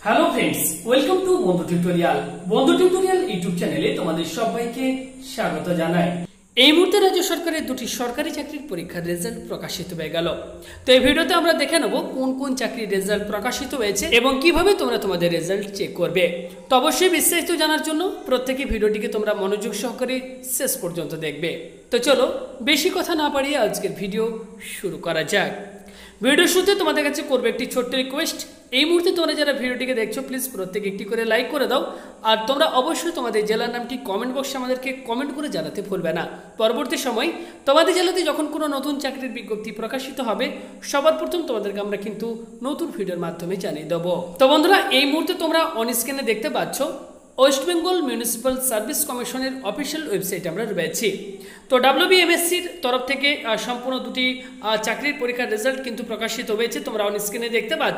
Hello friends, welcome to Bandhu tutorial. Bandhu tutorial YouTube চ্যানেলে তোমাদের সবাইকে স্বাগত জানাই। এই মুহূর্তে রাজ্য সরকারের দুটি সরকারি চাকরির পরীক্ষার রেজাল্ট প্রকাশিত হয়ে গেল। তো এই ভিডিওতে আমরা দেখে নেব কোন কোন চাকরির রেজাল্ট প্রকাশিত হয়েছে এবং কিভাবে তোমরা তোমাদের রেজাল্ট চেক করবে। তো অবশ্যই বিস্তারিত জানার জন্য প্রত্যেকই ভিডিওটিকে তোমরা মনোযোগ সহকারে শেষ পর্যন্ত দেখবে। তো চলো বেশি কথা না বাড়িয়ে আজকের ভিডিও শুরু করা যাক। ভিডিও শুরুতে তোমাদের কাছে করবে একটি ছোট্ট রিকোয়েস্ট, এই মুহূর্তে তোমরা যারা ভিডিওটিকে দেখছো প্লিজ প্রত্যেকে একটি করে লাইক করে দাও। আর তোমরা অবশ্যই তোমাদের জেলার নামটি কমেন্ট বক্সে আমাদেরকে কমেন্ট করে জানাতে ভুলবে না। পরবর্তী সময় তোমাদের জেলাতে যখন কোনো নতুন চাকরির বিজ্ঞপ্তি প্রকাশিত হবে সবার প্রথম তোমাদেরকে আমরা কিন্তু নতুন ভিডিওর মাধ্যমে জানিয়ে দেবো। তো বন্ধুরা, এই মুহূর্তে তোমরা অন স্ক্রিনে দেখতে পাচ্ছ ওয়েস্ট বেঙ্গল মিউনিসিপ্যাল সার্ভিস কমিশনের অফিসিয়াল ওয়েবসাইটে আমরা রয়েছি। তো WBMSCর তরফ থেকে সম্পূর্ণ দুটি চাকরির পরীক্ষার রেজাল্ট কিন্তু প্রকাশিত হয়েছে, তোমরা অন স্ক্রিনে দেখতে পাচ্ছ।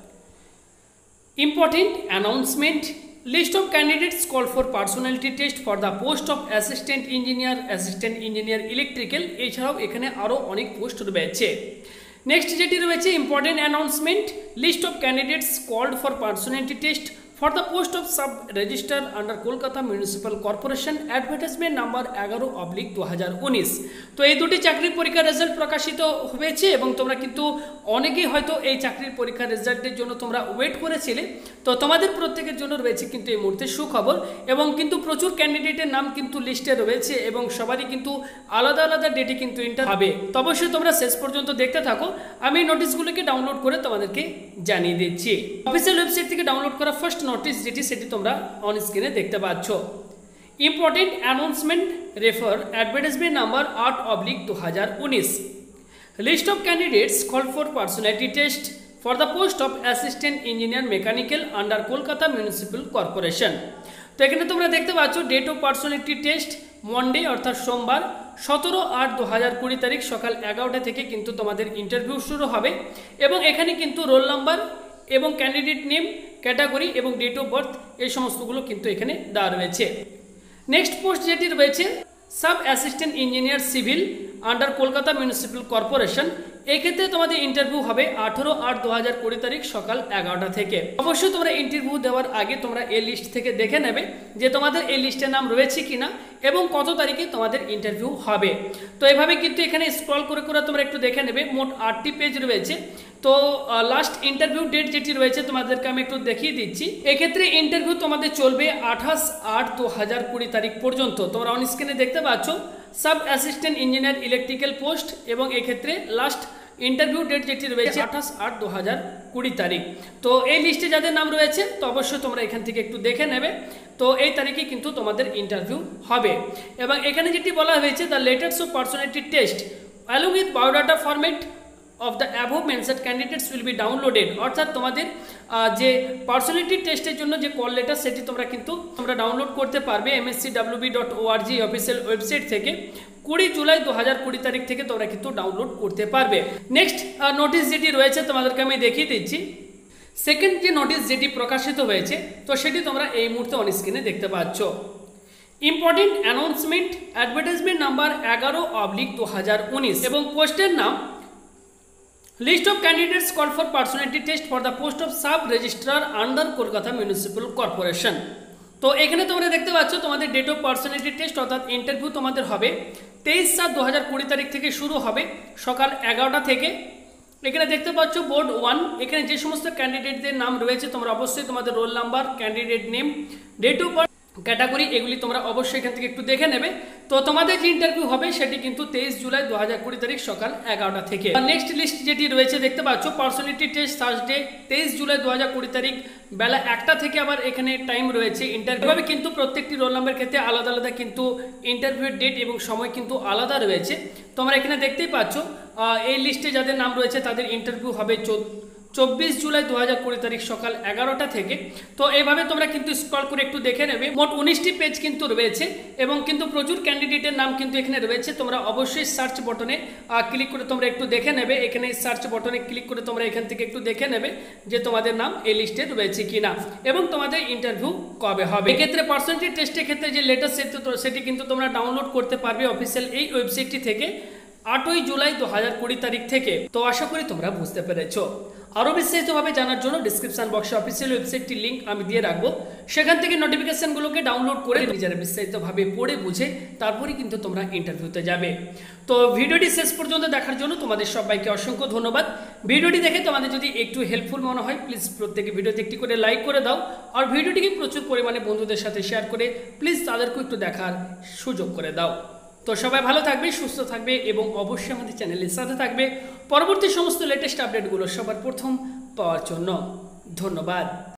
Important announcement, list of candidates call for personality test for the post of assistant engineer electrical. এছাড়াও এখানে আরও অনেক পোস্ট রয়েছে। নেক্সট যেটি রয়েছে important announcement, list of candidates called for personality test for the post of sub register under Kolkata Municipal Corporation, advertisement number 11/2019। তো এই দুটি চাকরির পরীক্ষার রেজাল্ট প্রকাশিত হয়েছে এবং তোমরা কিন্তু অনেকেই হয়তো এই চাকরির পরীক্ষার রেজাল্টের জন্য তোমরা ওয়েট করেছিলে। তো তোমাদের প্রত্যেকের জন্য রয়েছে কিন্তু এই মুহূর্তে সুখবর, এবং কিন্তু প্রচুর ক্যান্ডিডেটের নাম কিন্তু লিস্টে রয়েছে এবং সবারই কিন্তু আলাদা আলাদা ডেটে কিন্তু ইন্টার হবে। তো অবশ্যই তোমরা শেষ পর্যন্ত দেখতে থাকো, আমি নোটিশগুলোকে ডাউনলোড করে তোমাদেরকে জানিয়ে দিচ্ছি। অফিসিয়াল ওয়েবসাইট থেকে ডাউনলোড করা ফার্স্ট নোটিশ যেটি সেটি তোমরা অন স্ক্রিনে দেখতে পাচ্ছ। Important announcement refer advertisement number 8/2019। List of candidates call for personality test for the post of assistant engineer mechanical under Kolkata municipal corporation. তো এখানে তোমরা দেখতে পাচ্ছ date of personality test Monday অর্থাৎ সোমবার 17/8/2020 তারিখ সকাল 11টা থেকে কিন্তু তোমাদের ইন্টারভিউ শুরু হবে এবং এখানে কিন্তু রোল নাম্বার এবং ক্যান্ডিডেট নেম, ক্যাটাগরি এবং ডেট অফ বার্থ এই সমস্তগুলো কিন্তু এখানে দেওয়া রয়েছে। নেক্সট পোস্ট যেটি রয়েছে sub assistant engineer civil under Kolkata municipal corporation. এক্ষেত্রে তোমাদের ইন্টারভিউ হবে 18/8/2020 তারিখ সকাল 11টা থেকে। অবশ্যই তোমরা ইন্টারভিউ দেওয়ার আগে তোমরা এই লিস্ট থেকে দেখে নেবে যে তোমাদের এই লিস্টের নাম রয়েছে কিনা এবং কত তারিখে তোমাদের ইন্টারভিউ হবে। তো এভাবে কিন্তু এখানে স্ক্রল করে করে তোমরা একটু দেখে নেবে। মোট 8টি পেজ রয়েছে। তো লাস্ট ইন্টারভিউ ডেট যেটি রয়েছে তোমাদেরকে আমি একটু দেখিয়ে দিচ্ছি। এক্ষেত্রে ইন্টারভিউ তোমাদের চলবে 28/8/2020 তারিখ পর্যন্ত। তোমরা অন স্ক্রিনে দেখতে পাচ্ছ sub assistant engineer electrical post এবং এক্ষেত্রে লাস্ট ইন্টারভিউ ডেট যেটি রয়েছে 28/8/2020 তারিখ। তো এই লিস্টে যাদের নাম রয়েছে তো অবশ্যই তোমরা এখান থেকে একটু দেখে নেবে। তো এই তারিখে কিন্তু তোমাদের ইন্টারভিউ হবে এবং এখানে যেটি বলা হয়েছে the letters of personality test along with biodata format of the above mentioned candidates will be downloaded. অর্থাৎ তোমাদের যে পার্সোনালিটি টেস্টের জন্য যে কল লেটার সেটি তোমরা কিন্তু ডাউনলোড করতে পারবে mscwb.org অফিসিয়াল ওয়েবসাইট থেকে 20 জুলাই 2020 তারিখ থেকে তোমরা কিন্তু ডাউনলোড করতে পারবে। নেক্সট নোটিশ যেটি রয়েছে তোমাদেরকে আমি দেখিয়ে দিচ্ছি। সেকেন্ড যে নোটিশ যেটি প্রকাশিত হয়েছে তো সেটি তোমরা এই মুহূর্তে অন স্ক্রিনে দেখতে পাচ্ছ। ইম্পর্টেন্ট অ্যানাউন্সমেন্ট অ্যাডভার্টাইজমেন্ট নাম্বার 11/2019 এবং পোস্টের নাম list of candidates call for personality test for the post of sub registrar under Kolkata municipal corporation. তো এখানে তোমরা দেখতে পাচ্ছ তোমাদের ডেট অফ পার্সোনালিটি টেস্ট অর্থাৎ ইন্টারভিউ তোমাদের হবে 23/7/2020 তারিখ থেকে শুরু হবে সকাল 11টা থেকে। এখানে দেখতে পাচ্ছ বোর্ড 1, এখানে যে সমস্ত ক্যান্ডিডেটদের নাম রয়েছে তোমরা অবশ্যই তোমাদের roll number, candidate name, date of birth, category এগুলি তোমরা অবশ্যই এখান থেকে একটু দেখে নেবে। তো তোমাদের যে ইন্টারভিউ হবে সেটি কিন্তু 23 জুলাই 2020 তারিখ সকাল 11টা থেকে। নেক্সট লিস্ট যেটি রয়েছে দেখতে পাচ্ছ পার্সোনালিটি টেস্ট থার্সডে 23 জুলাই 2020 তারিখ বেলা 1টা থেকে আবার এখানে টাইম রয়েছে ইন্টারভিউ হবে। কিন্তু প্রত্যেকটি রোল নাম্বার ক্ষেত্রে আলাদা আলাদা কিন্তু ইন্টারভিউর ডেট এবং সময় কিন্তু আলাদা রয়েছে। তোমরা এখানে দেখতেই পাচ্ছ এই লিস্টে যাদের নাম রয়েছে তাদের ইন্টারভিউ হবে 24 জুলাই 2020 তারিখ সকাল 11টা থেকে। তো এইভাবে তোমরা কিন্তু স্ক্রল করে একটু দেখে নেবে। মোট 19টি পেজ কিন্তু রয়েছে এবং কিন্তু প্রচুর ক্যান্ডিডেটের নাম কিন্তু এখানে রয়েছে। তোমরা অবশ্যই সার্চ বটনে ক্লিক করে তোমরা একটু দেখে নেবে। এখানে সার্চ বটনে ক্লিক করে তোমরা এখান থেকে একটু দেখে নেবে যে তোমাদের নাম এই লিস্টে রয়েছে কিনা এবং তোমাদের ইন্টারভিউ কবে হবে। এক্ষেত্রে পার্সোনালিটি টেস্টের ক্ষেত্রে যে লেটার সেটি কিন্তু তোমরা ডাউনলোড করতে পারবে অফিসিয়াল এই ওয়েবসাইটটি থেকে 8 জুলাই 2020 তারিখ থেকে। তো আশা করি তোমরা বুঝতে পেরেছো। আরও বিস্তারিতভাবে জানার জন্য ডিসক্রিপশন বক্সে অফিসিয়াল ওয়েবসাইটটির লিঙ্ক আমি দিয়ে রাখবো, সেখান থেকে নোটিফিকেশনগুলোকে ডাউনলোড করে নিজেরা বিস্তারিতভাবে পড়ে বুঝে তারপরেই কিন্তু তোমরা ইন্টারভিউতে যাবে। তো ভিডিওটি শেষ পর্যন্ত দেখার জন্য তোমাদের সবাইকে অসংখ্য ধন্যবাদ। ভিডিওটি দেখে তোমাদের যদি একটু হেল্পফুল মনে হয় প্লিজ প্রত্যেকে ভিডিওতে একটি করে লাইক করে দাও, আর ভিডিওটিকে প্রচুর পরিমাণে বন্ধুদের সাথে শেয়ার করে প্লিজ তাদেরকেও একটু দেখার সুযোগ করে দাও। তো সবাই ভালো থাকবে, সুস্থ থাকবে এবং অবশ্যই আমাদের চ্যানেলের সাথে থাকবে পরবর্তী সমস্ত লেটেস্ট আপডেটগুলো সবার প্রথম পাওয়ার জন্য। ধন্যবাদ।